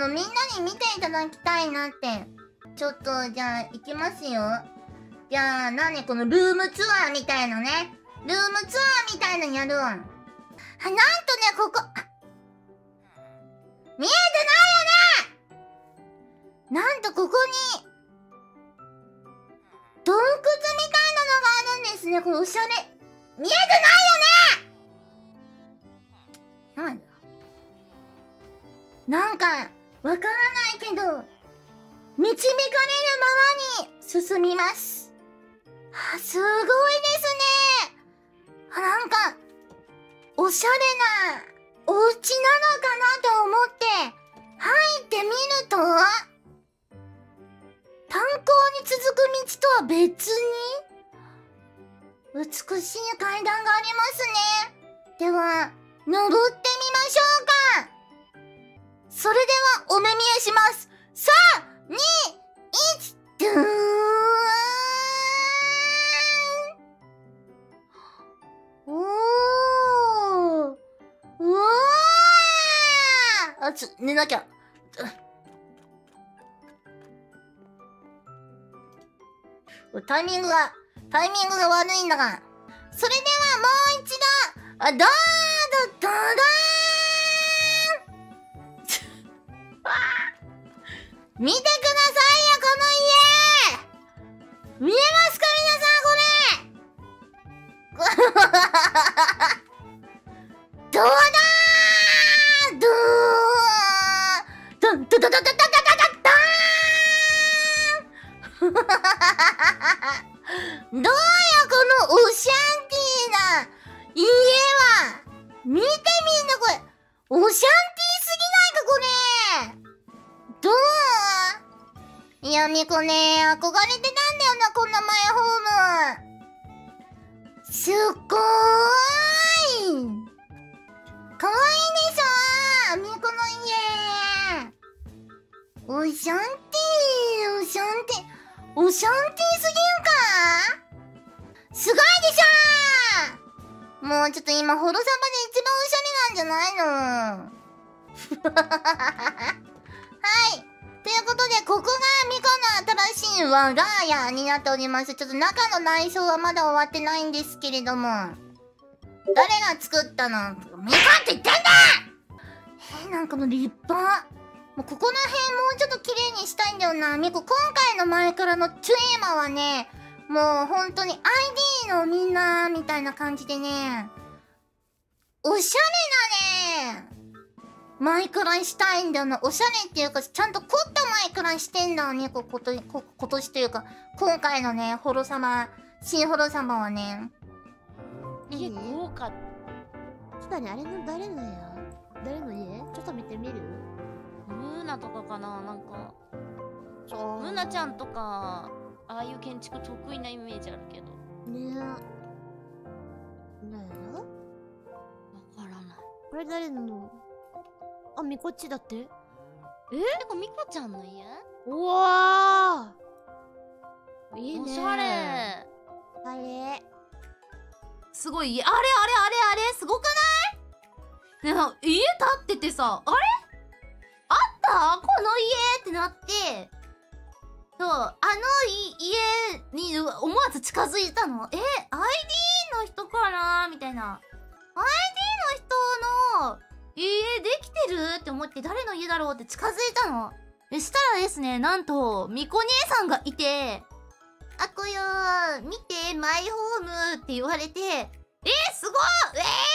みんなに見ていただきたいなって。ちょっと、じゃあ、行きますよ。じゃあ、このルームツアーみたいなね。ルームツアーみたいなのやるわ。なんとね、ここ、見えてないよね。なんとここに、洞窟みたいなのがあるんですね。これおしゃれ。見えてないよね。なんだ。なんか、わからないけど、導かれるままに進みます。あ、すごいですね。なんか、おしゃれなお家なのかなと思って、入ってみると、炭鉱に続く道とは別に、美しい階段がありますね。では、登ってみましょうか。それでは、お目見えします。3、2、1、ドゥーン。おー。うわー。あ、寝なきゃ。タイミングが悪いんだから。それではもう一度、ドードー見てくださいよ、この家。見えますか、皆さん、これ。どうだー、どーどーどうよ、このオシャンティーな家は。見てみんな、これ。オシャンティーすぎないか、これ。どう？いや、ミコね、憧れてたんだよな、こんなマイホーム。すっごーい。かわいいでしょ、ミコの家。オシャンティー、オシャンティー。オシャンティーすぎんか？すごいでしょー。もうちょっと今、ホロサバで一番おしゃれなんじゃないの？はい。ということで、ここがミコの新しい我が家になっております。ちょっと中の内装はまだ終わってないんですけれども。誰が作ったの？ミコって言ってんだ！なんかもう立派。もうここら辺もうちょっと綺麗にしたいんだよな。ミコ、今回の前からのテーマはね、もう本当に ID のみんなみたいな感じでね、おしゃれなね、マイクラにしたいんだよな。おしゃれっていうか、ちゃんと凝ったマイクラにしてんだよね、今年というか、今回のね、新ホロ様はね。 家豪華。確かにあれの誰の家ちょっと見てみる？ムーナとかかな、なんか。ムーナちゃんとか、ああいう建築得意なイメージあるけど。ねえ。わからない。これ誰の？あ、ミコっちだって？これミコちゃんの家？うわー、いいね。おしゃれ。あれすごい家。あれすごくない？ね、家建っててさ、あれあったこの家ってなって、そう、家に思わず近づいたの。ID の人かなみたいな。ID の人の家できてるって思って、誰の家だろうって近づいたの。したらですね、なんと、ミコ姉さんがいて、あこよー、見て、マイホームって言われて、すごい